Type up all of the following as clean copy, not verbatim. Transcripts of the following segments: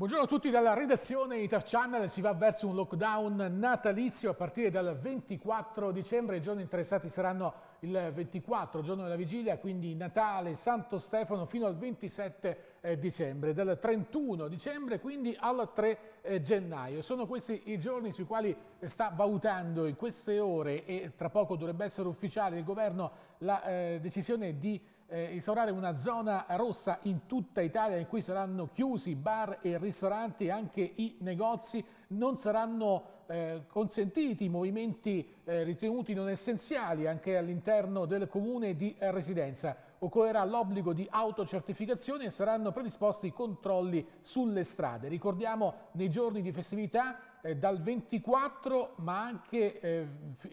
Buongiorno a tutti dalla redazione Italia Channel. Si va verso un lockdown natalizio a partire dal 24 dicembre. I giorni interessati saranno il 24, giorno della vigilia, quindi Natale, Santo Stefano, fino al 27 dicembre. Dal 31 dicembre quindi al 3 gennaio. Sono questi i giorni sui quali sta valutando in queste ore, e tra poco dovrebbe essere ufficiale, il governo la decisione di instaurare una zona rossa in tutta Italia, in cui saranno chiusi bar e ristoranti, anche i negozi. Non saranno consentiti movimenti ritenuti non essenziali anche all'interno del comune di residenza. Occorrerà l'obbligo di autocertificazione e saranno predisposti controlli sulle strade. Ricordiamo, nei giorni di festività dal 24 ma anche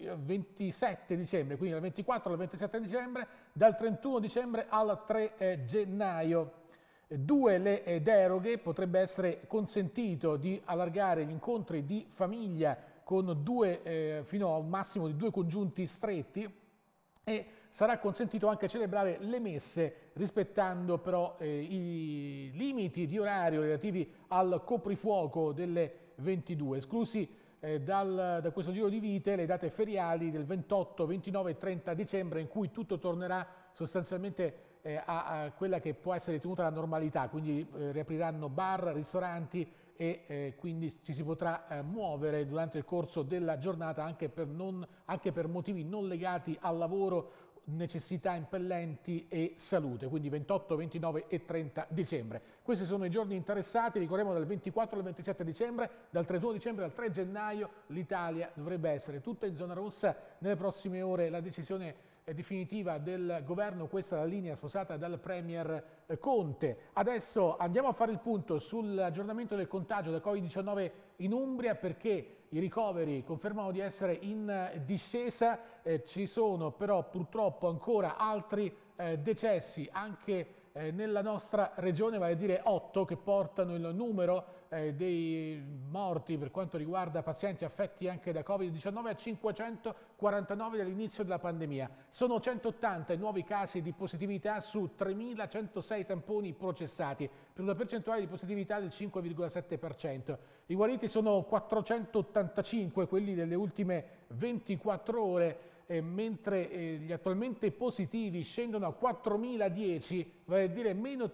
27 dicembre, quindi dal 24 al 27 dicembre, dal 31 dicembre al 3 gennaio. Due le deroghe: potrebbe essere consentito di allargare gli incontri di famiglia con fino a un massimo di 2 congiunti stretti, e sarà consentito anche celebrare le messe rispettando però i limiti di orario relativi al coprifuoco delle 22, esclusi da questo giro di vite le date feriali del 28, 29 e 30 dicembre, in cui tutto tornerà sostanzialmente a quella che può essere ritenuta la normalità, quindi riapriranno bar, ristoranti e quindi ci si potrà muovere durante il corso della giornata anche per motivi non legati al lavoro, necessità impellenti e salute, quindi 28, 29 e 30 dicembre. Questi sono i giorni interessati. Ricordiamo, dal 24 al 27 dicembre, dal 31 dicembre al 3 gennaio l'Italia dovrebbe essere tutta in zona rossa. Nelle prossime ore la decisione definitiva del governo, questa è la linea sposata dal Premier Conte. Adesso andiamo a fare il punto sull'aggiornamento del contagio da Covid-19 in Umbria, perché i ricoveri confermano di essere in discesa. Ci sono però purtroppo ancora altri decessi anche nella nostra regione, vale a dire 8, che portano il numero dei morti per quanto riguarda pazienti affetti anche da Covid-19 a 549 dall'inizio della pandemia. Sono 180 i nuovi casi di positività su 3.106 tamponi processati, per una percentuale di positività del 5,7%. I guariti sono 485, quelli delle ultime 24 ore, mentre gli attualmente positivi scendono a 4.010, vale a dire meno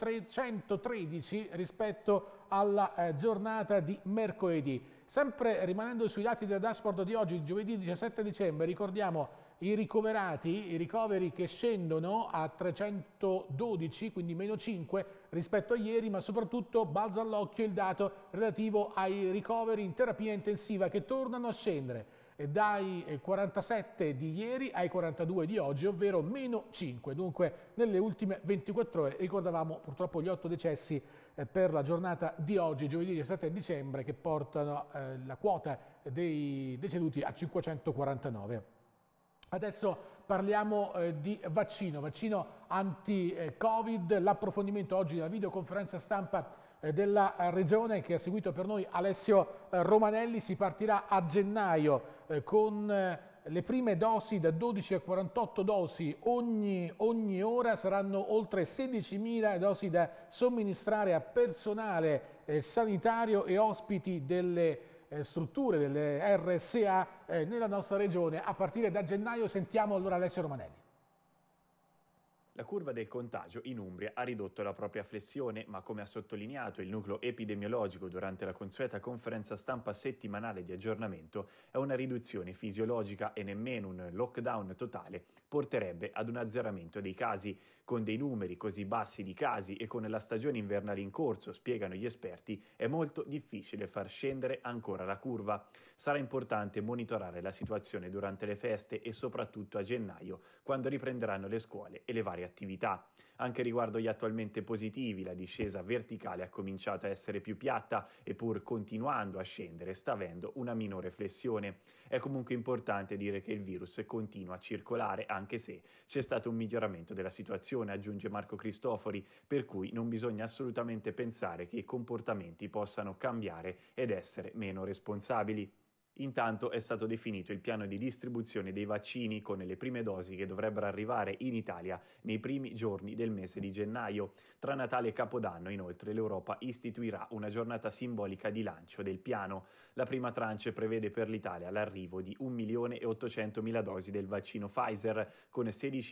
313 rispetto alla giornata di mercoledì. Sempre rimanendo sui dati della dashboard di oggi, giovedì 17 dicembre, ricordiamo i ricoveri che scendono a 312, quindi meno 5 rispetto a ieri, ma soprattutto balza all'occhio il dato relativo ai ricoveri in terapia intensiva, che tornano a scendere dai 47 di ieri ai 42 di oggi, ovvero meno 5. Dunque nelle ultime 24 ore ricordavamo purtroppo gli 8 decessi per la giornata di oggi, giovedì 17 dicembre, che portano la quota dei deceduti a 549. Adesso parliamo di vaccino anti-Covid. L'approfondimento oggi della videoconferenza stampa della regione, che ha seguito per noi Alessio Romanelli. Si partirà a gennaio con le prime dosi da 12 a 48 dosi ogni ora. Saranno oltre 16.000 dosi da somministrare a personale sanitario e ospiti delle strutture delle RSA nella nostra regione. A partire da gennaio sentiamo allora Alessio Romanelli. La curva del contagio in Umbria ha ridotto la propria flessione, ma come ha sottolineato il nucleo epidemiologico durante la consueta conferenza stampa settimanale di aggiornamento, è una riduzione fisiologica e nemmeno un lockdown totale porterebbe ad un azzeramento dei casi. Con dei numeri così bassi di casi e con la stagione invernale in corso, spiegano gli esperti, è molto difficile far scendere ancora la curva. Sarà importante monitorare la situazione durante le feste e soprattutto a gennaio, quando riprenderanno le scuole e le varie attività. Anche riguardo gli attualmente positivi, la discesa verticale ha cominciato a essere più piatta e, pur continuando a scendere, sta avendo una minore flessione. È comunque importante dire che il virus continua a circolare, anche se c'è stato un miglioramento della situazione, aggiunge Marco Cristofori, per cui non bisogna assolutamente pensare che i comportamenti possano cambiare ed essere meno responsabili. Intanto è stato definito il piano di distribuzione dei vaccini con le prime dosi che dovrebbero arrivare in Italia nei primi giorni del mese di gennaio. Tra Natale e Capodanno, inoltre, l'Europa istituirà una giornata simbolica di lancio del piano. La prima tranche prevede per l'Italia l'arrivo di 1.800.000 dosi del vaccino Pfizer, con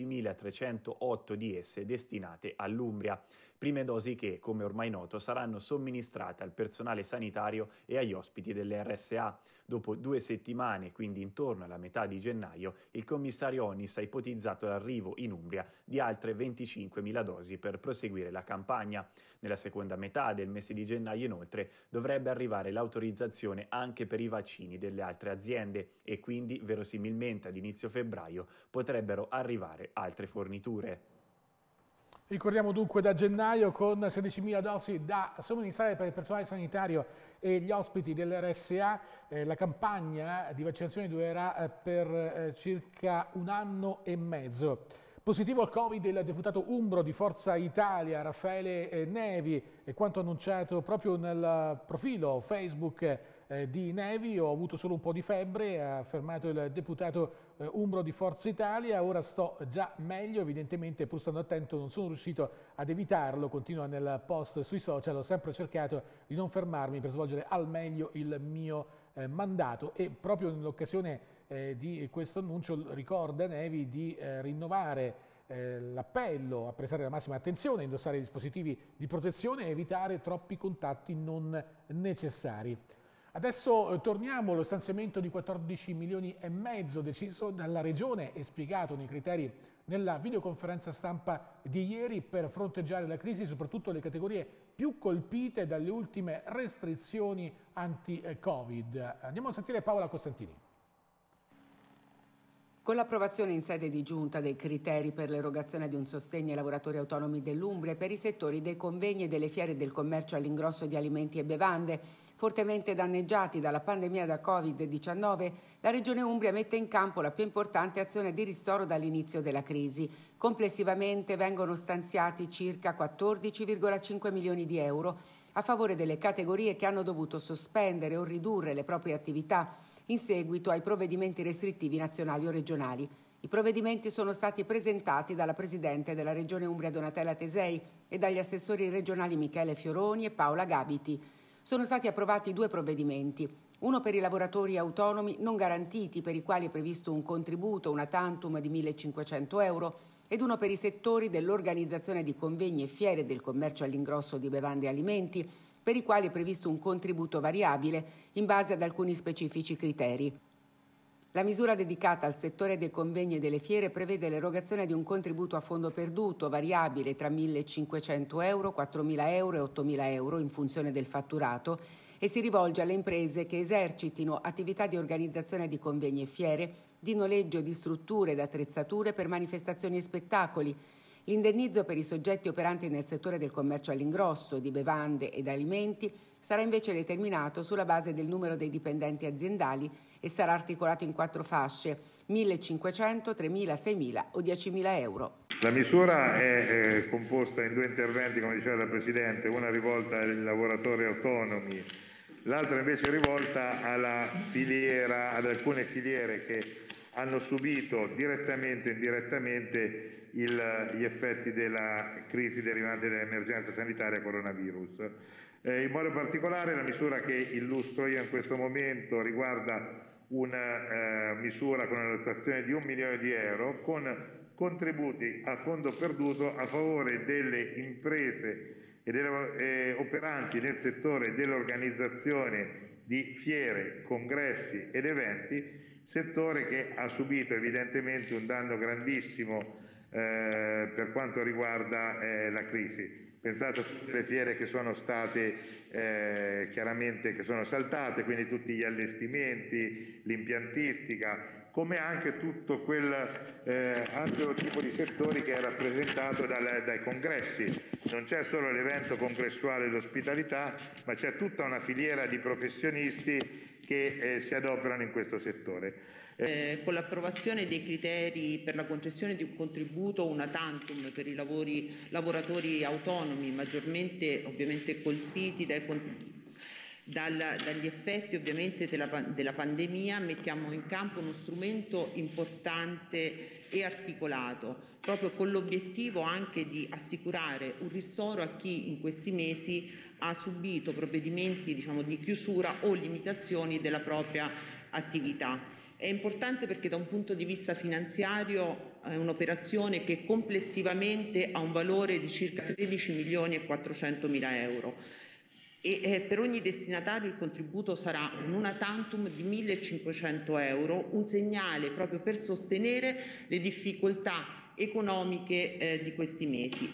16.308 di esse destinate all'Umbria. Prime dosi che, come ormai noto, saranno somministrate al personale sanitario e agli ospiti delle RSA. Dopo 2 settimane, quindi intorno alla metà di gennaio, il commissario Onnis ha ipotizzato l'arrivo in Umbria di altre 25.000 dosi per proseguire la campagna. Nella seconda metà del mese di gennaio, inoltre, dovrebbe arrivare l'autorizzazione anche per i vaccini delle altre aziende e quindi, verosimilmente ad inizio febbraio, potrebbero arrivare altre forniture. Ricordiamo dunque da gennaio con 16.000 dosi da somministrare per il personale sanitario e gli ospiti dell'RSA. La campagna di vaccinazione durerà per circa 1 anno e mezzo. Positivo al Covid il deputato umbro di Forza Italia, Raffaele Nevi, e quanto annunciato proprio nel profilo Facebook di Nevi: ho avuto solo un po' di febbre, ha affermato il deputato umbro di Forza Italia. Ora sto già meglio, evidentemente pur stando attento non sono riuscito ad evitarlo, continua nel post sui social. Ho sempre cercato di non fermarmi per svolgere al meglio il mio mandato, e proprio nell'occasione di questo annuncio ricorda Nevi di rinnovare l'appello a prestare la massima attenzione, indossare i dispositivi di protezione e evitare troppi contatti non necessari. Adesso torniamo allo stanziamento di 14 milioni e mezzo deciso dalla Regione e spiegato nei criteri nella videoconferenza stampa di ieri per fronteggiare la crisi, soprattutto le categorie più colpite dalle ultime restrizioni anti-Covid. Andiamo a sentire Paola Costantini. Con l'approvazione in sede di giunta dei criteri per l'erogazione di un sostegno ai lavoratori autonomi dell'Umbria per i settori dei convegni e delle fiere del commercio all'ingrosso di alimenti e bevande, fortemente danneggiati dalla pandemia da Covid-19, la Regione Umbria mette in campo la più importante azione di ristoro dall'inizio della crisi. Complessivamente vengono stanziati circa 14,5 milioni di euro a favore delle categorie che hanno dovuto sospendere o ridurre le proprie attività in seguito ai provvedimenti restrittivi nazionali o regionali. I provvedimenti sono stati presentati dalla Presidente della Regione Umbria Donatella Tesei e dagli assessori regionali Michele Fioroni e Paola Gabiti. Sono stati approvati 2 provvedimenti, uno per i lavoratori autonomi non garantiti, per i quali è previsto un contributo, una tantum di 1.500 euro, ed uno per i settori dell'organizzazione di convegni e fiere del commercio all'ingrosso di bevande e alimenti, per i quali è previsto un contributo variabile in base ad alcuni specifici criteri. La misura dedicata al settore dei convegni e delle fiere prevede l'erogazione di un contributo a fondo perduto variabile tra 1.500 euro, 4.000 euro e 8.000 euro in funzione del fatturato, e si rivolge alle imprese che esercitino attività di organizzazione di convegni e fiere, di noleggio di strutture ed attrezzature per manifestazioni e spettacoli. L'indennizzo per i soggetti operanti nel settore del commercio all'ingrosso, di bevande ed alimenti, sarà invece determinato sulla base del numero dei dipendenti aziendali e sarà articolato in 4 fasce: 1.500, 3.000, 6.000 o 10.000 euro. La misura è composta in 2 interventi, come diceva la Presidente, una rivolta ai lavoratori autonomi, l'altra invece rivolta alla filiera, ad alcune filiere che hanno subito direttamente e indirettamente gli effetti della crisi derivante dall'emergenza sanitaria coronavirus. In modo particolare la misura che illustro io in questo momento riguarda una misura con una dotazione di 1 milione di euro con contributi a fondo perduto a favore delle imprese e delle operanti nel settore dell'organizzazione di fiere, congressi ed eventi, settore che ha subito evidentemente un danno grandissimo per quanto riguarda la crisi. Pensate a tutte le fiere che sono state chiaramente che sono saltate, quindi tutti gli allestimenti, l'impiantistica, come anche tutto quel altro tipo di settori che è rappresentato dai congressi. Non c'è solo l'evento congressuale e l'ospitalità, ma c'è tutta una filiera di professionisti che si adoperano in questo settore. Con l'approvazione dei criteri per la concessione di un contributo una tantum per i lavoratori autonomi maggiormente ovviamente colpiti dagli effetti ovviamente della pandemia, mettiamo in campo uno strumento importante e articolato, proprio con l'obiettivo anche di assicurare un ristoro a chi in questi mesi ha subito provvedimenti, diciamo, di chiusura o limitazioni della propria attività. È importante perché da un punto di vista finanziario è un'operazione che complessivamente ha un valore di circa 13 milioni e 400 mila euro. E per ogni destinatario il contributo sarà un una tantum di 1.500 euro, un segnale proprio per sostenere le difficoltà economiche di questi mesi.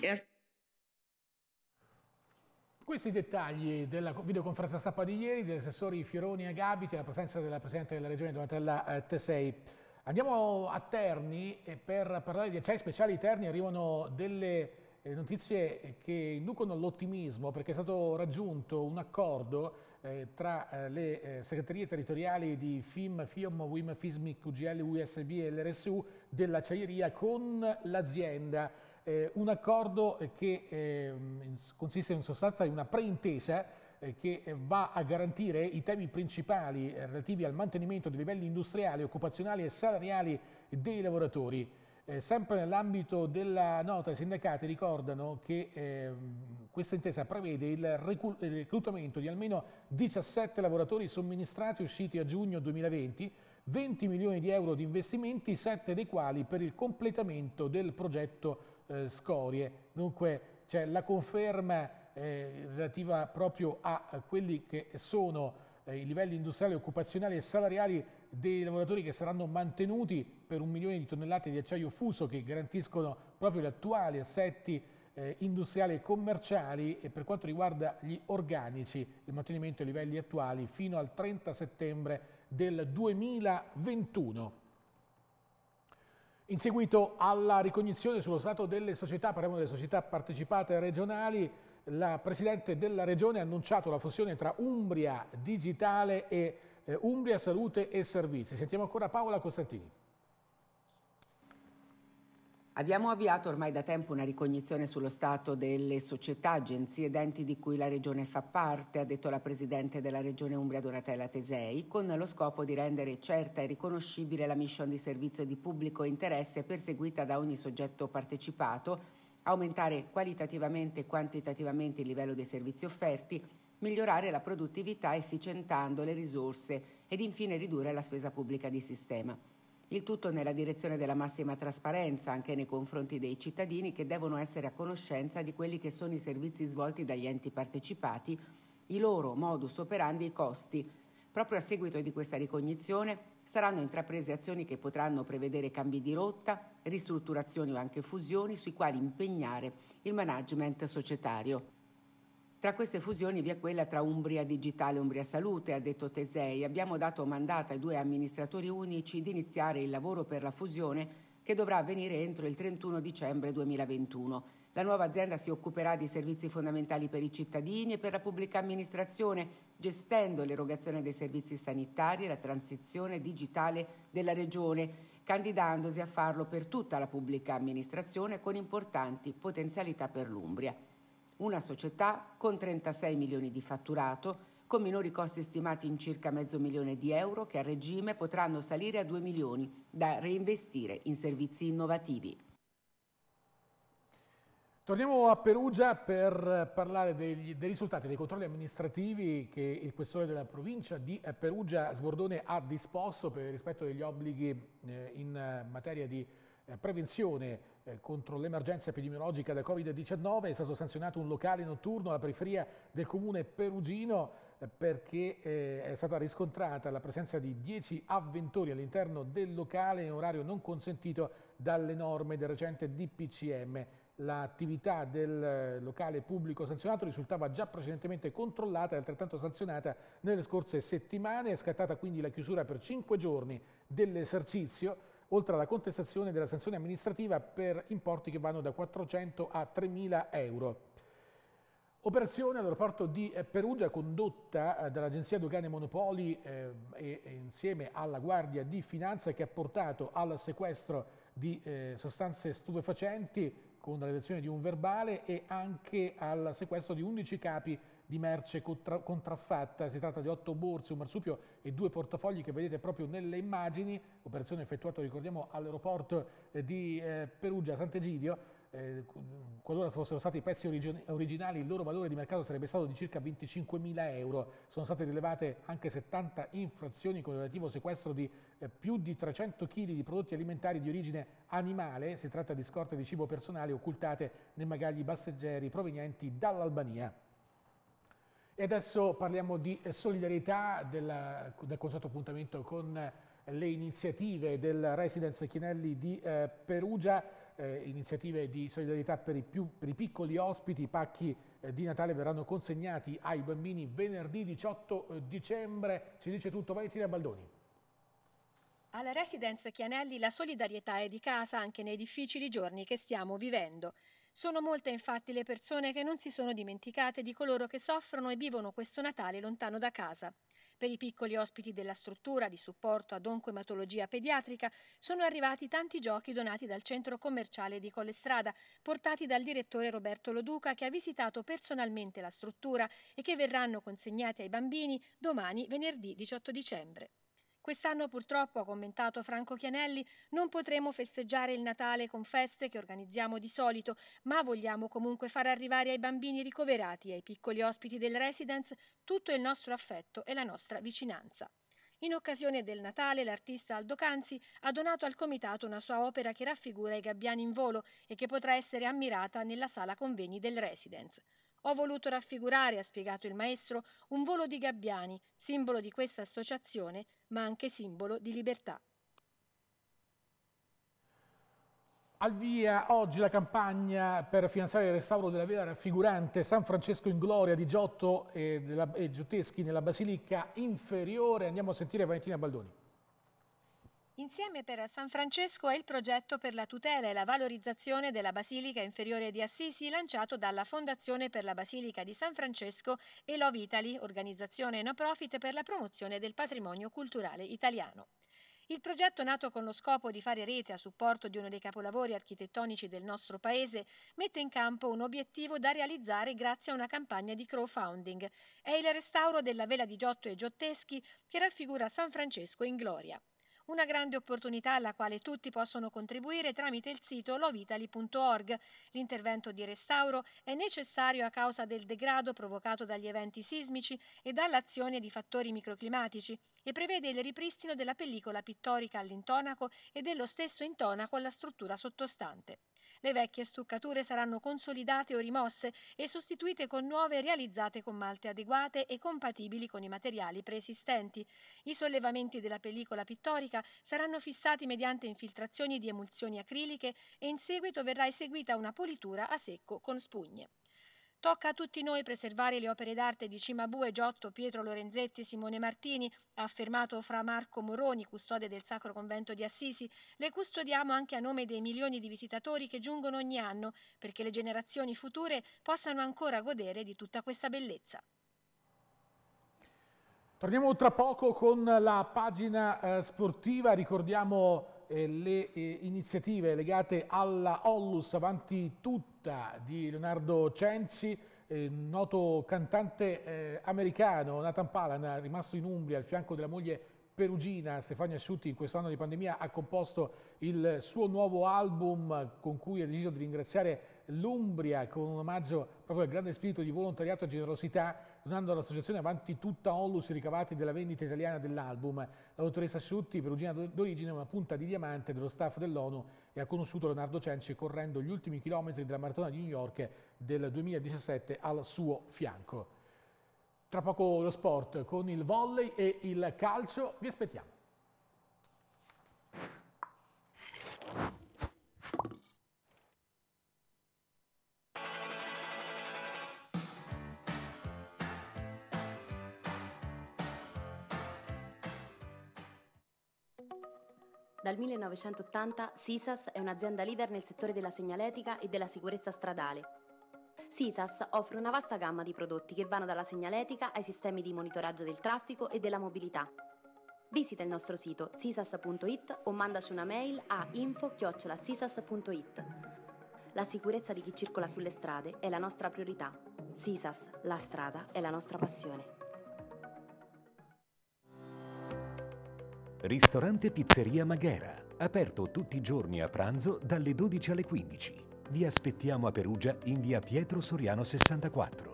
Questi dettagli della videoconferenza stampa di ieri degli assessori Fioroni e Gabiti, la presenza della Presidente della Regione Donatella Tesei. Andiamo a Terni e per parlare di acciai speciali Terni arrivano delle notizie che inducono all'ottimismo perché è stato raggiunto un accordo tra le segreterie territoriali di FIM, FIOM, WIM, FISMIC, UGL, USB e l'RSU dell'acciaieria con l'azienda. Un accordo che consiste in sostanza in una preintesa che va a garantire i temi principali relativi al mantenimento dei livelli industriali, occupazionali e salariali dei lavoratori. Sempre nell'ambito della nota, i sindacati ricordano che questa intesa prevede il reclutamento di almeno 17 lavoratori somministrati usciti a giugno 2020, 20 milioni di euro di investimenti, 7 dei quali per il completamento del progetto Scorie. Dunque c'è la conferma relativa proprio a quelli che sono i livelli industriali, occupazionali e salariali dei lavoratori che saranno mantenuti per 1 milione di tonnellate di acciaio fuso che garantiscono proprio gli attuali assetti industriali e commerciali e per quanto riguarda gli organici il mantenimento ai livelli attuali fino al 30 settembre del 2021. In seguito alla ricognizione sullo stato delle società, parliamo delle società partecipate regionali, la Presidente della Regione ha annunciato la fusione tra Umbria Digitale e Umbria Salute e Servizi. Sentiamo ancora Paola Costantini. Abbiamo avviato ormai da tempo una ricognizione sullo stato delle società, agenzie ed enti di cui la Regione fa parte, ha detto la Presidente della Regione Umbria Donatella Tesei, con lo scopo di rendere certa e riconoscibile la mission di servizio di pubblico interesse perseguita da ogni soggetto partecipato, aumentare qualitativamente e quantitativamente il livello dei servizi offerti, migliorare la produttività efficientando le risorse ed infine ridurre la spesa pubblica di sistema. Il tutto nella direzione della massima trasparenza anche nei confronti dei cittadini che devono essere a conoscenza di quelli che sono i servizi svolti dagli enti partecipati, i loro modus operandi e i costi. Proprio a seguito di questa ricognizione saranno intraprese azioni che potranno prevedere cambi di rotta, ristrutturazioni o anche fusioni sui quali impegnare il management societario. Tra queste fusioni vi è quella tra Umbria Digitale e Umbria Salute, ha detto Tesei. Abbiamo dato mandato ai 2 amministratori unici di iniziare il lavoro per la fusione che dovrà avvenire entro il 31 dicembre 2021. La nuova azienda si occuperà di servizi fondamentali per i cittadini e per la pubblica amministrazione, gestendo l'erogazione dei servizi sanitari e la transizione digitale della Regione, candidandosi a farlo per tutta la pubblica amministrazione con importanti potenzialità per l'Umbria. Una società con 36 milioni di fatturato, con minori costi stimati in circa €500.000 che a regime potranno salire a 2 milioni da reinvestire in servizi innovativi. Torniamo a Perugia per parlare dei risultati dei controlli amministrativi che il questore della provincia di Perugia Sbordone ha disposto per il rispetto degli obblighi in materia di prevenzione contro l'emergenza epidemiologica da Covid-19. È stato sanzionato un locale notturno alla periferia del comune perugino perché è stata riscontrata la presenza di 10 avventori all'interno del locale in orario non consentito dalle norme del recente DPCM. L'attività del locale pubblico sanzionato risultava già precedentemente controllata e altrettanto sanzionata nelle scorse settimane. È scattata quindi la chiusura per 5 giorni dell'esercizio, oltre alla contestazione della sanzione amministrativa per importi che vanno da 400 a 3.000 euro. Operazione all'aeroporto di Perugia condotta dall'Agenzia Dogane e Monopoli e insieme alla Guardia di Finanza che ha portato al sequestro di sostanze stupefacenti con la redazione di un verbale e anche al sequestro di 11 capi di di merce contraffatta. Si tratta di 8 borse, un marsupio e 2 portafogli che vedete proprio nelle immagini. Operazione effettuata, ricordiamo, all'aeroporto di Perugia Sant'Egidio. Qualora fossero stati i pezzi originali, il loro valore di mercato sarebbe stato di circa 25.000 euro. Sono state rilevate anche 70 infrazioni con relativo sequestro di più di 300 kg di prodotti alimentari di origine animale. Si tratta di scorte di cibo personale occultate nei bagagli passeggeri provenienti dall'Albania. E adesso parliamo di solidarietà, del consueto appuntamento con le iniziative del Residence Chianelli di Perugia. Iniziative di solidarietà per i piccoli ospiti. I pacchi di Natale verranno consegnati ai bambini venerdì 18 dicembre. Ci dice tutto Valentina Baldoni. Alla Residence Chianelli la solidarietà è di casa anche nei difficili giorni che stiamo vivendo. Sono molte infatti le persone che non si sono dimenticate di coloro che soffrono e vivono questo Natale lontano da casa. Per i piccoli ospiti della struttura di supporto ad oncoematologia pediatrica sono arrivati tanti giochi donati dal centro commerciale di Collestrada, portati dal direttore Roberto Loduca, che ha visitato personalmente la struttura e che verranno consegnati ai bambini domani, venerdì 18 dicembre. Quest'anno purtroppo, ha commentato Franco Chianelli, non potremo festeggiare il Natale con feste che organizziamo di solito, ma vogliamo comunque far arrivare ai bambini ricoverati e ai piccoli ospiti del Residence tutto il nostro affetto e la nostra vicinanza. In occasione del Natale l'artista Aldo Canzi ha donato al comitato una sua opera che raffigura i gabbiani in volo e che potrà essere ammirata nella sala convegni del Residence. Ho voluto raffigurare, ha spiegato il maestro, un volo di gabbiani, simbolo di questa associazione, ma anche simbolo di libertà. Al via oggi la campagna per finanziare il restauro della vela raffigurante San Francesco in Gloria di Giotto e Giotteschi nella Basilica Inferiore. Andiamo a sentire Valentina Baldoni. Insieme per San Francesco è il progetto per la tutela e la valorizzazione della Basilica Inferiore di Assisi lanciato dalla Fondazione per la Basilica di San Francesco e Love Italy, organizzazione no profit per la promozione del patrimonio culturale italiano. Il progetto, nato con lo scopo di fare rete a supporto di uno dei capolavori architettonici del nostro paese, mette in campo un obiettivo da realizzare grazie a una campagna di crowdfunding. È il restauro della vela di Giotto e Giotteschi che raffigura San Francesco in gloria. Una grande opportunità alla quale tutti possono contribuire tramite il sito lovitali.org. L'intervento di restauro è necessario a causa del degrado provocato dagli eventi sismici e dall'azione di fattori microclimatici e prevede il ripristino della pellicola pittorica all'intonaco e dello stesso intonaco alla struttura sottostante. Le vecchie stuccature saranno consolidate o rimosse e sostituite con nuove realizzate con malte adeguate e compatibili con i materiali preesistenti. I sollevamenti della pellicola pittorica saranno fissati mediante infiltrazioni di emulsioni acriliche e in seguito verrà eseguita una politura a secco con spugne. Tocca a tutti noi preservare le opere d'arte di Cimabue, Giotto, Pietro Lorenzetti e Simone Martini, ha affermato Fra Marco Moroni, custode del Sacro Convento di Assisi. Le custodiamo anche a nome dei milioni di visitatori che giungono ogni anno, perché le generazioni future possano ancora godere di tutta questa bellezza. Torniamo tra poco con la pagina sportiva, ricordiamo le iniziative legate alla Onlus Avanti Tutta di Leonardo Cenci, noto cantante americano. Nathan Palan, rimasto in Umbria al fianco della moglie perugina Stefania Asciutti, in questo anno di pandemia ha composto il suo nuovo album con cui ha deciso di ringraziare l'Umbria con un omaggio proprio al grande spirito di volontariato e generosità, donando all'associazione Avanti Tutta Onlus i ricavati della vendita italiana dell'album. La dottoressa Asciutti, perugina d'origine, è una punta di diamante dello staff dell'ONU e ha conosciuto Leonardo Cenci correndo gli ultimi chilometri della maratona di New York del 2017 al suo fianco. Tra poco lo sport con il volley e il calcio, vi aspettiamo. Dal 1980 Sisas è un'azienda leader nel settore della segnaletica e della sicurezza stradale. Sisas offre una vasta gamma di prodotti che vanno dalla segnaletica ai sistemi di monitoraggio del traffico e della mobilità. Visita il nostro sito sisas.it o mandaci una mail a info@sisas.it. La sicurezza di chi circola sulle strade è la nostra priorità. Sisas, la strada è la nostra passione. Ristorante Pizzeria Maghera, aperto tutti i giorni a pranzo dalle 12 alle 15. Vi aspettiamo a Perugia in via Pietro Soriano 64.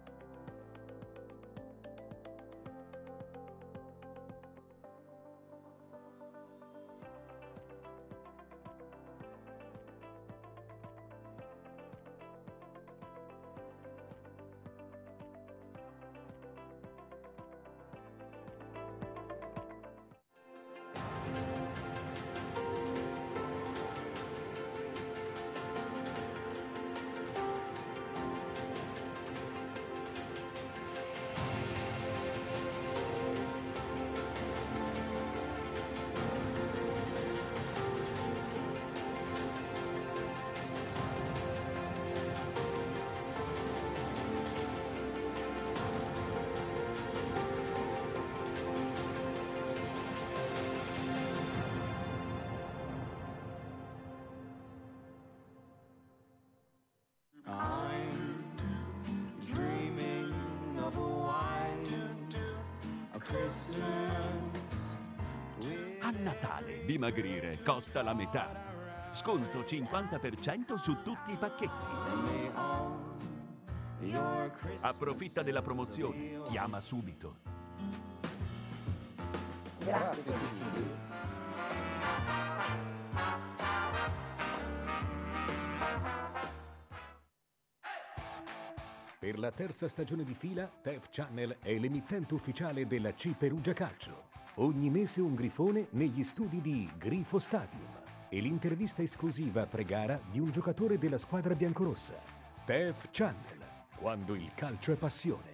A Natale dimagrire costa la metà. Sconto 50% su tutti i pacchetti. Approfitta della promozione. Chiama subito. Grazie. Per la terza stagione di fila, TEF Channel è l'emittente ufficiale della C Perugia Calcio. Ogni mese un grifone negli studi di Grifo Stadium e l'intervista esclusiva pre-gara di un giocatore della squadra biancorossa. TEF Channel, quando il calcio è passione.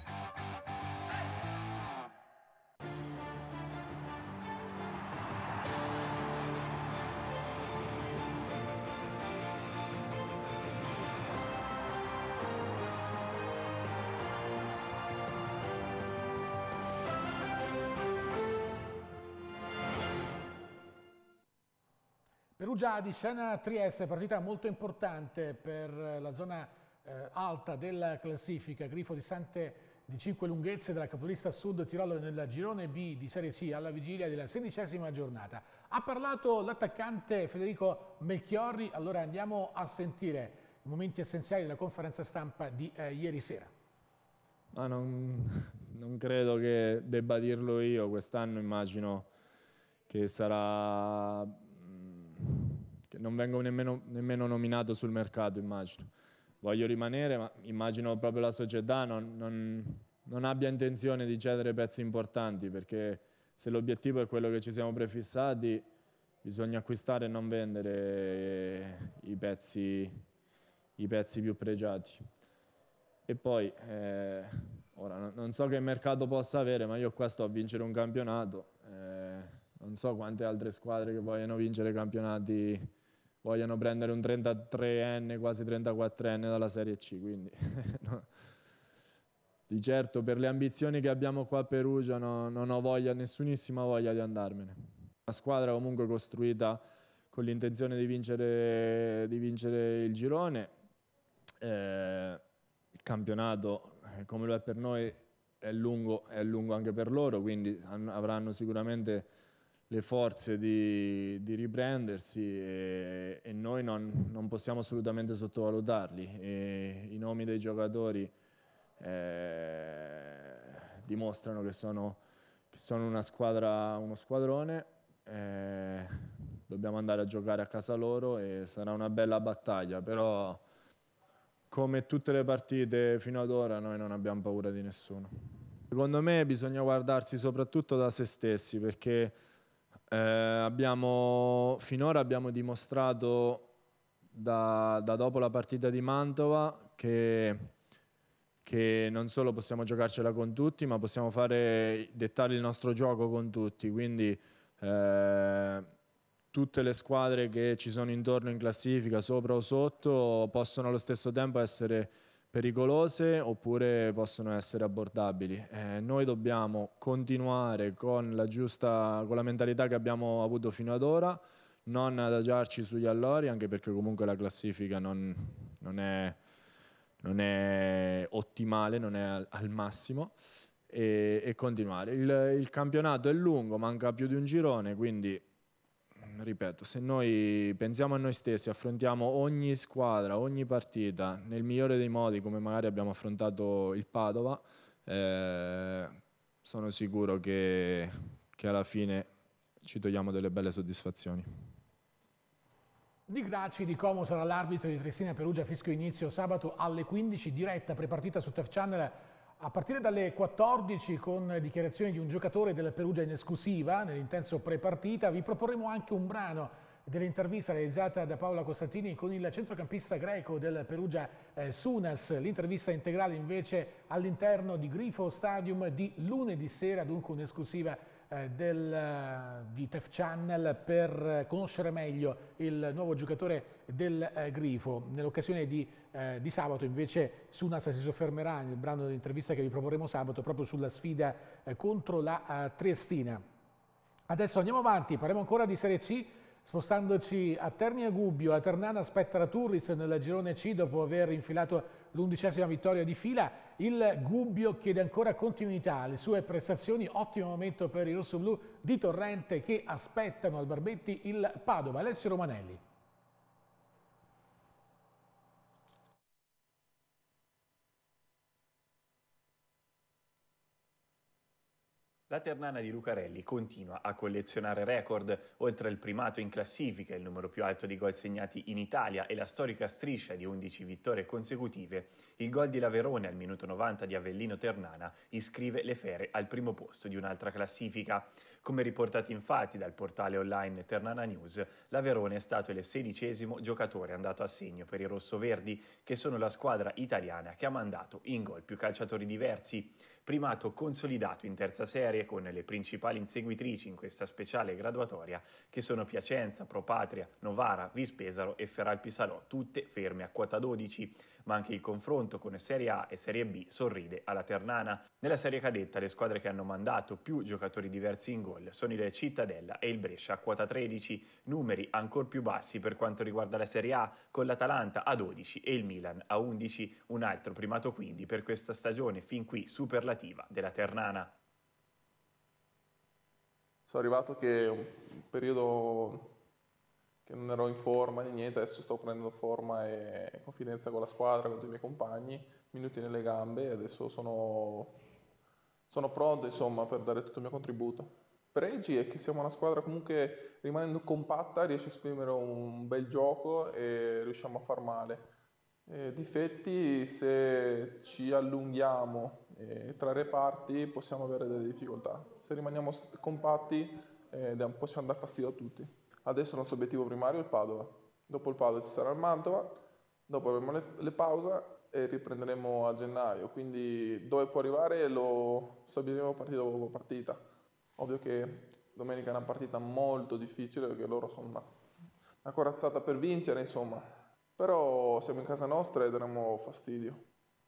Perugia di Siena Trieste, partita molto importante per la zona alta della classifica. Grifo di Sante di 5 lunghezze della capolista Sud Tirolo nel girone B di Serie C alla vigilia della 16ª giornata. Ha parlato l'attaccante Federico Melchiorri, allora andiamo a sentire i momenti essenziali della conferenza stampa di ieri sera. Ma non credo che debba dirlo io, quest'anno immagino che sarà... che non vengo nemmeno nominato sul mercato, immagino. Voglio rimanere, ma immagino proprio la società non abbia intenzione di cedere pezzi importanti, perché se l'obiettivo è quello che ci siamo prefissati, bisogna acquistare e non vendere i pezzi più pregiati. E poi, ora non so che mercato possa avere, ma io qua sto a vincere un campionato. Non so quante altre squadre che vogliono vincere campionati vogliono prendere un 33enne, quasi 34enne dalla Serie C, quindi no. Di certo per le ambizioni che abbiamo qua a Perugia non ho voglia, nessunissima voglia di andarmene. Una squadra comunque costruita con l'intenzione di vincere il girone, il campionato come lo è per noi è lungo anche per loro, quindi avranno sicuramente le forze di riprendersi e noi non possiamo assolutamente sottovalutarli. E i nomi dei giocatori dimostrano che sono una squadra, uno squadrone. Dobbiamo andare a giocare a casa loro e sarà una bella battaglia, però come tutte le partite fino ad ora noi non abbiamo paura di nessuno. Secondo me bisogna guardarsi soprattutto da se stessi, perché finora abbiamo dimostrato da dopo la partita di Mantova che non solo possiamo giocarcela con tutti, ma possiamo dettare il nostro gioco con tutti, quindi tutte le squadre che ci sono intorno in classifica, sopra o sotto, possono allo stesso tempo essere pericolose oppure possono essere abbordabili. Noi dobbiamo continuare con la mentalità che abbiamo avuto fino ad ora, non adagiarci sugli allori, anche perché comunque la classifica non è ottimale, non è al massimo, e continuare. Il campionato è lungo, manca più di un girone, quindi ripeto, se noi pensiamo a noi stessi, affrontiamo ogni squadra, ogni partita nel migliore dei modi, come magari abbiamo affrontato il Padova, sono sicuro che alla fine ci togliamo delle belle soddisfazioni. Di Gracci di Como sarà l'arbitro di Triestina Perugia, fischio inizio sabato alle 15, diretta prepartita su TEF Channel a partire dalle 14 con dichiarazioni di un giocatore del Perugia in esclusiva nell'intenso prepartita. Vi proporremo anche un brano dell'intervista realizzata da Paola Costantini con il centrocampista greco del Perugia Sunas. L'intervista integrale invece all'interno di Grifo Stadium di lunedì sera, dunque un'esclusiva di TEF Channel per conoscere meglio il nuovo giocatore del Grifo. Nell'occasione di sabato invece Sunas si soffermerà nel brano dell'intervista che vi proporremo sabato proprio sulla sfida contro la Triestina. Adesso andiamo avanti, parliamo ancora di Serie C, spostandoci a Terni e Gubbio. La Ternana aspetta la Turris nel girone C dopo aver infilato l'11ª vittoria di fila. Il Gubbio chiede ancora continuità alle sue prestazioni, ottimo momento per i rossoblù di Torrente che aspettano al Barbetti il Padova. Alessio Romanelli. La Ternana di Lucarelli continua a collezionare record, oltre al primato in classifica, il numero più alto di gol segnati in Italia e la storica striscia di 11 vittorie consecutive. Il gol di Laverone al minuto 90 di Avellino Ternana iscrive le Fere al primo posto di un'altra classifica. Come riportato infatti dal portale online Ternana News, Laverone è stato il 16° giocatore andato a segno per i rossoverdi, che sono la squadra italiana che ha mandato in gol più calciatori diversi. Primato consolidato in terza serie con le principali inseguitrici in questa speciale graduatoria che sono Piacenza, Pro Patria, Novara, Vispesaro e Feralpisalò, tutte ferme a quota 12, ma anche il confronto con Serie A e Serie B sorride alla Ternana. Nella serie cadetta le squadre che hanno mandato più giocatori diversi in gol sono il Cittadella e il Brescia a quota 13, numeri ancor più bassi per quanto riguarda la Serie A con l'Atalanta a 12 e il Milan a 11, un altro primato quindi per questa stagione fin qui superlativa della Ternana. Sono arrivato che un periodo che non ero in forma né niente, adesso sto prendendo forma e confidenza con la squadra, con tutti i miei compagni, minuti nelle gambe e adesso sono pronto insomma per dare tutto il mio contributo. Pregi è che siamo una squadra comunque rimanendo compatta riesce a esprimere un bel gioco e riusciamo a far male. Difetti, se ci allunghiamo tra reparti possiamo avere delle difficoltà. Se rimaniamo compatti possiamo dar fastidio a tutti. Adesso il nostro obiettivo primario è il Padova. Dopo il Padova ci sarà il Mantova, dopo avremo le pause e riprenderemo a gennaio. Quindi dove può arrivare lo stabiliremo partita dopo partita. Ovvio che domenica è una partita molto difficile perché loro sono una corazzata per vincere, insomma. Però siamo in casa nostra e daremo fastidio.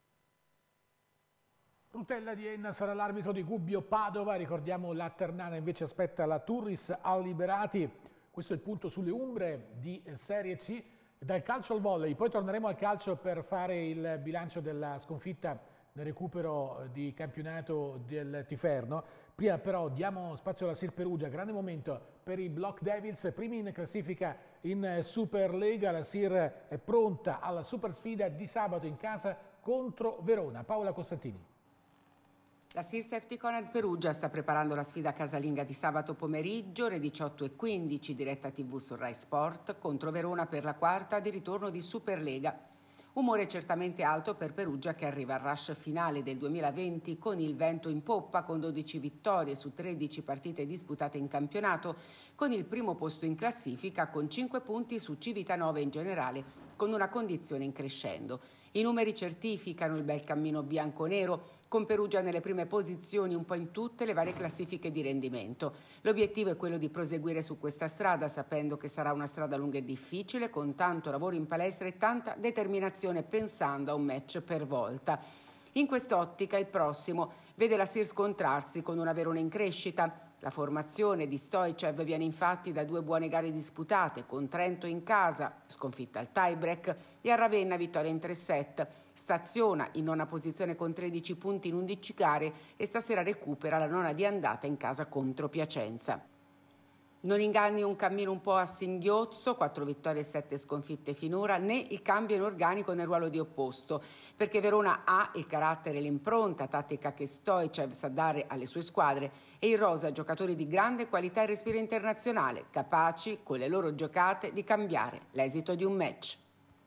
Rutella di Enna sarà l'arbitro di Gubbio Padova, ricordiamo la Ternana invece aspetta la Turris a Liberati. Questo è il punto sulle umbre di Serie C. Dal calcio al volley, poi torneremo al calcio per fare il bilancio della sconfitta nel recupero di campionato del Tiferno. Prima però diamo spazio alla Sir Perugia, grande momento per i Block Devils, primi in classifica in Superlega. La Sir è pronta alla super sfida di sabato in casa contro Verona. Paola Costantini. La Sir Safety Conad Perugia sta preparando la sfida casalinga di sabato pomeriggio, ore 18:15, diretta TV su Rai Sport, contro Verona per la quarta di ritorno di Superlega. Umore certamente alto per Perugia che arriva al rush finale del 2020 con il vento in poppa, con 12 vittorie su 13 partite disputate in campionato, con il primo posto in classifica con 5 punti su Civitanova in generale, con una condizione in crescendo. I numeri certificano il bel cammino bianconero, con Perugia nelle prime posizioni un po' in tutte le varie classifiche di rendimento. L'obiettivo è quello di proseguire su questa strada, sapendo che sarà una strada lunga e difficile, con tanto lavoro in palestra e tanta determinazione, pensando a un match per volta. In quest'ottica il prossimo vede la Sir scontrarsi con una Verona in crescita. La formazione di Stoicev viene infatti da 2 buone gare disputate, con Trento in casa, sconfitta al tie-break, e a Ravenna vittoria in 3 set. Staziona in 9ª posizione con 13 punti in 11 gare e stasera recupera la 9ª di andata in casa contro Piacenza. Non inganni un cammino un po' a singhiozzo, 4 vittorie e 7 sconfitte finora, né il cambio in organico nel ruolo di opposto, perché Verona ha il carattere e l'impronta tattica che Stoicev sa dare alle sue squadre e in rosa giocatori di grande qualità e respiro internazionale, capaci, con le loro giocate, di cambiare l'esito di un match.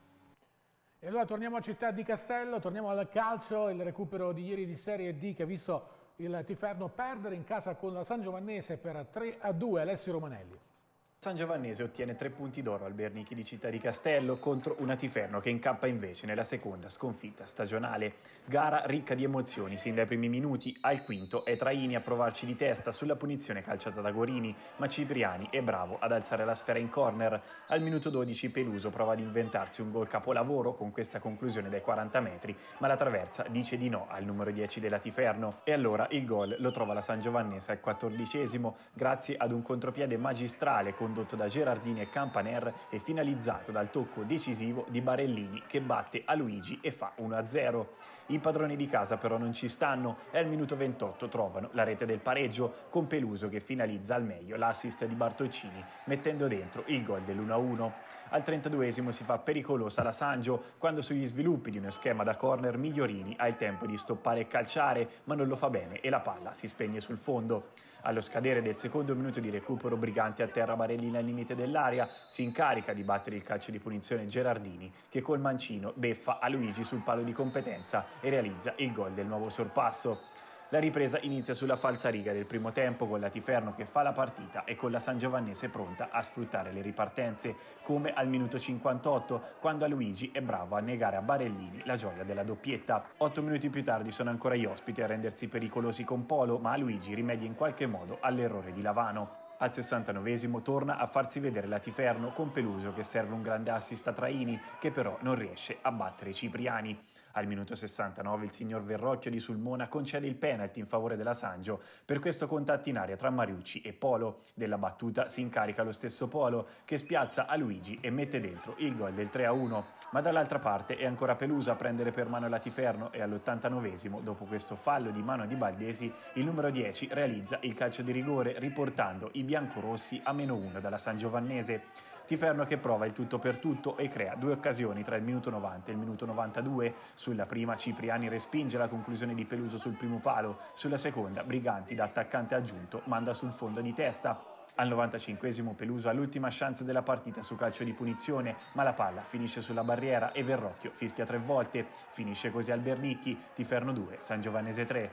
E allora torniamo a Città di Castello, torniamo al calcio, il recupero di ieri di Serie D che ha visto il Tiferno perdere in casa con la Sangiovannese per 3-2. Alessio Romanelli. Sangiovannese ottiene 3 punti d'oro al Bernichi di Città di Castello contro una Tiferno che incappa invece nella seconda sconfitta stagionale. Gara ricca di emozioni sin dai primi minuti. Al quinto è Traini a provarci di testa sulla punizione calciata da Gorini, ma Cipriani è bravo ad alzare la sfera in corner. Al minuto 12 Peluso prova ad inventarsi un gol capolavoro con questa conclusione dai 40 metri, ma la traversa dice di no al numero 10 della Tiferno. E allora il gol lo trova la Sangiovannese al 14esimo grazie ad un contropiede magistrale condotto da Gerardini e Campaner e finalizzato dal tocco decisivo di Barellini che batte a Luigi e fa 1-0. I padroni di casa però non ci stanno e al minuto 28 trovano la rete del pareggio con Peluso che finalizza al meglio l'assist di Bartoccini mettendo dentro il gol dell'1-1. Al 32esimo si fa pericolosa la Sangio quando sugli sviluppi di uno schema da corner Migliorini ha il tempo di stoppare e calciare ma non lo fa bene e la palla si spegne sul fondo. Allo scadere del secondo minuto di recupero Briganti a terra Barellini al limite dell'area, si incarica di battere il calcio di punizione Gerardini che col mancino beffa a Luigi sul palo di competenza e realizza il gol del nuovo sorpasso. La ripresa inizia sulla falsariga del primo tempo con la Tiferno che fa la partita e con la Sangiovannese pronta a sfruttare le ripartenze, come al minuto 58 quando Luigi è bravo a negare a Barellini la gioia della doppietta. 8 minuti più tardi sono ancora gli ospiti a rendersi pericolosi con Polo, ma Luigi rimedia in qualche modo all'errore di Lavano. Al 69esimo torna a farsi vedere la Tiferno con Peluso che serve un grande assist a Traini che però non riesce a battere Cipriani. Al minuto 69 il signor Verrocchio di Sulmona concede il penalty in favore della Sangio per questo contatto in aria tra Mariucci e Polo. Della battuta si incarica lo stesso Polo che spiazza a Luigi e mette dentro il gol del 3-1. Ma dall'altra parte è ancora Peluso a prendere per mano la Tiferno e all'89esimo, dopo questo fallo di mano di Baldesi, il numero 10 realizza il calcio di rigore riportando i biancorossi a -1 dalla Sangiovannese. Tiferno che prova il tutto per tutto e crea 2 occasioni tra il minuto 90 e il minuto 92. Sulla prima Cipriani respinge la conclusione di Peluso sul primo palo, sulla seconda Briganti da attaccante aggiunto manda sul fondo di testa. Al 95esimo Peluso ha l'ultima chance della partita su calcio di punizione, ma la palla finisce sulla barriera e Verrocchio fischia 3 volte. Finisce così al Bernicchi, Tiferno 2, Sangiovannese 3.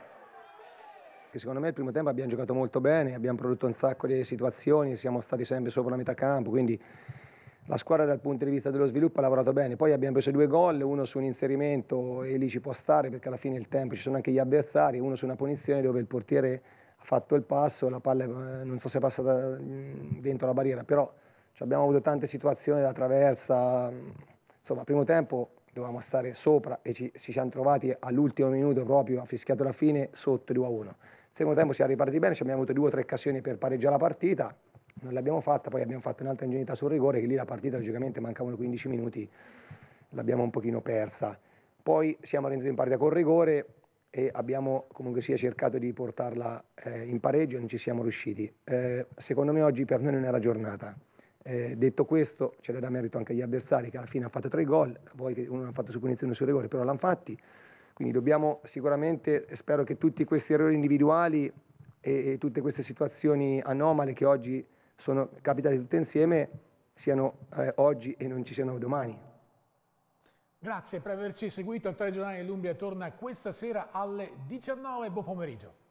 Secondo me il primo tempo abbiamo giocato molto bene, abbiamo prodotto un sacco di situazioni, siamo stati sempre sopra la metà campo, quindi la squadra dal punto di vista dello sviluppo ha lavorato bene. Poi abbiamo preso 2 gol, uno su un inserimento e lì ci può stare perché alla fine del tempo ci sono anche gli avversari, uno su una punizione dove il portiere ha fatto il passo, la palla non so se è passata dentro la barriera, però abbiamo avuto tante situazioni da traversa, insomma primo tempo dovevamo stare sopra e ci siamo trovati all'ultimo minuto proprio, ha fischiato la fine, sotto 2-1. Secondo tempo siamo ripartiti bene, abbiamo avuto 2 o 3 occasioni per pareggiare la partita, non l'abbiamo fatta, poi abbiamo fatto un'altra ingenuità sul rigore, che lì la partita logicamente mancavano 15 minuti, l'abbiamo un pochino persa. Poi siamo rientrati in partita col rigore e abbiamo comunque sia cercato di portarla in pareggio e non ci siamo riusciti. Secondo me oggi per noi non era giornata. Detto questo, c'è da dare merito anche agli avversari che alla fine hanno fatto 3 gol, poi che uno l'ha fatto su punizione e sul rigore, però l'hanno fatti. Quindi dobbiamo sicuramente, spero che tutti questi errori individuali e tutte queste situazioni anomale che oggi sono capitate tutte insieme siano oggi e non ci siano domani. Grazie per averci seguito. Il telegiornale dell'Umbria torna questa sera alle 19. Buon pomeriggio.